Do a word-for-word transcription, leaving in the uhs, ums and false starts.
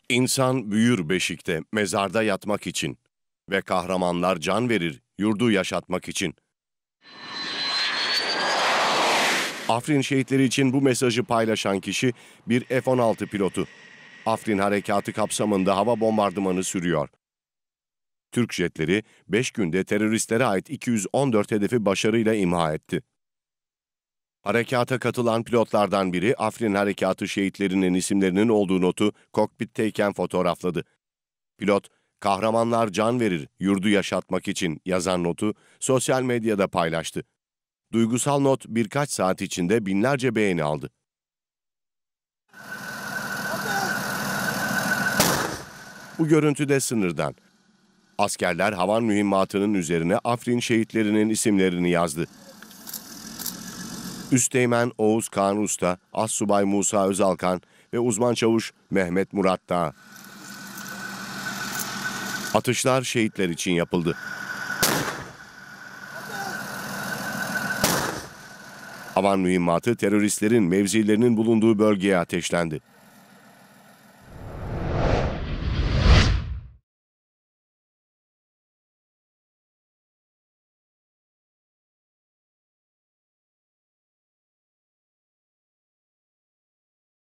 İnsan büyür beşikte, mezarda yatmak için ve kahramanlar can verir, yurdu yaşatmak için. Afrin şehitleri için bu mesajı paylaşan kişi bir F on altı pilotu. Afrin harekatı kapsamında hava bombardımanı sürüyor. Türk jetleri beş günde teröristlere ait iki yüz on dört hedefi başarıyla imha etti. Harekata katılan pilotlardan biri Afrin harekatı şehitlerinin isimlerinin olduğu notu kokpitteyken fotoğrafladı. Pilot, "Kahramanlar can verir, yurdu yaşatmak için" yazan notu sosyal medyada paylaştı. Duygusal not birkaç saat içinde binlerce beğeni aldı. Bu görüntü de sınırdan. Askerler havan mühimmatının üzerine Afrin şehitlerinin isimlerini yazdı. Üsteğmen Oğuz Kağan Usta, Assubay Musa Özalkan ve uzman çavuş Mehmet Murat Dağ. Atışlar şehitler için yapıldı. Havan mühimmatı teröristlerin mevzilerinin bulunduğu bölgeye ateşlendi.